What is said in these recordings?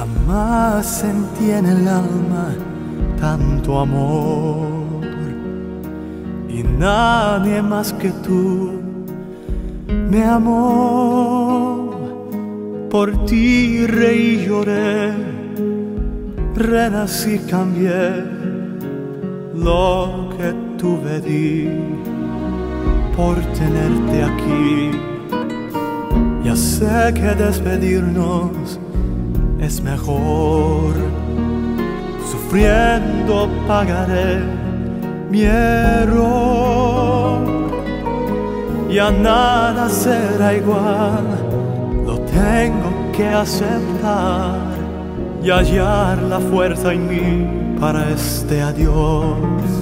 Jamás sentí en el alma tanto amor, y nadie más que tú me amó. Por ti reí y lloré, renací, cambié, lo que tuve di por tenerte aquí. Ya sé que despedirnos es mejor, sufriendo pagaré mi error. Ya nada será igual, lo tengo que aceptar y hallar la fuerza en mí para este adiós.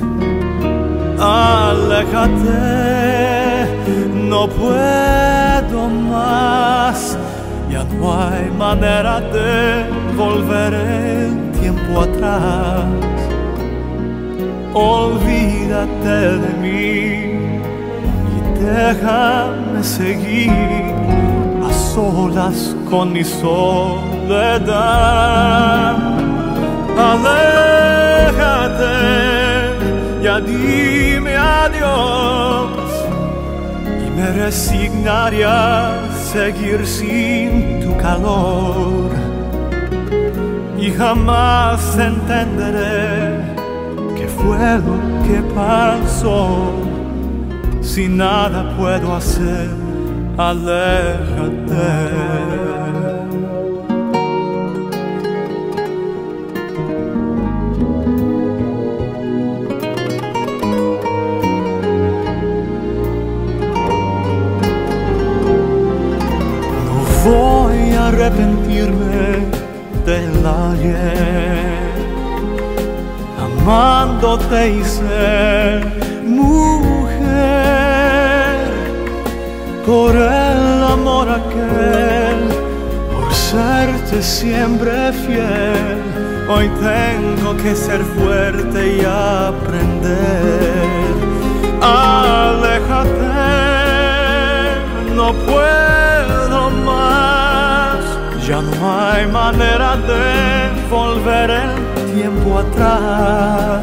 Aléjate, no puedo más, ya no hay manera de volver el tiempo atrás. Olvídate de mí y déjame seguir a solas con mi soledad. Aléjate, ya dime adiós, y me resignaría a seguir sin tu calor. Y jamás entenderé qué fue lo que pasó. Si nada puedo hacer, aléjate. Voy a arrepentirme del ayer, amándote hice mujer, por el amor aquel, por serte siempre fiel. Hoy tengo que ser fuerte y aprender. Aléjate, no puedo más, ya no hay manera de volver el tiempo atrás.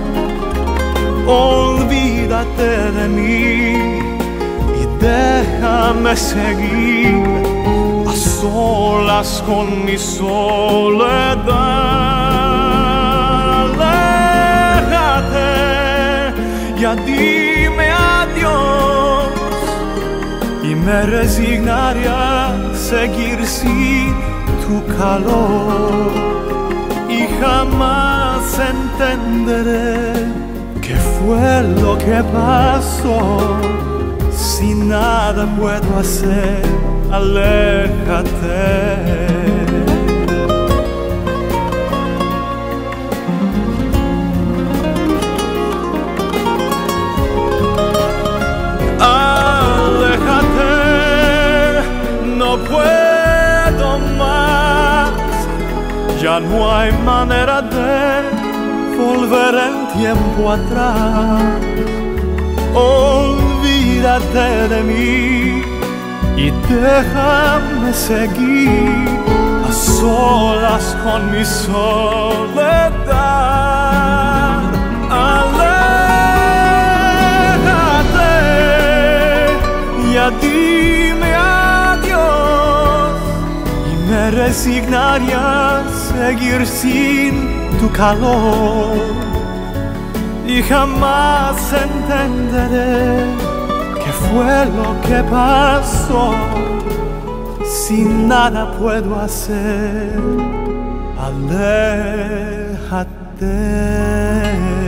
Olvídate de mí y déjame seguir a solas con mi soledad. Aléjate, ya dime adiós, y me resignaré a seguir sin tu calor. Y jamás entenderé qué fue lo que pasó. Si nada puedo hacer, aléjate. No puedo más, ya no hay manera de volver el tiempo atrás. Olvídate de mí y déjame seguir a solas con mi soledad. Aléjate, ya dime me resignaría a seguir sin tu calor. Y jamás entenderé qué fue lo que pasó. Si nada puedo hacer, aléjate.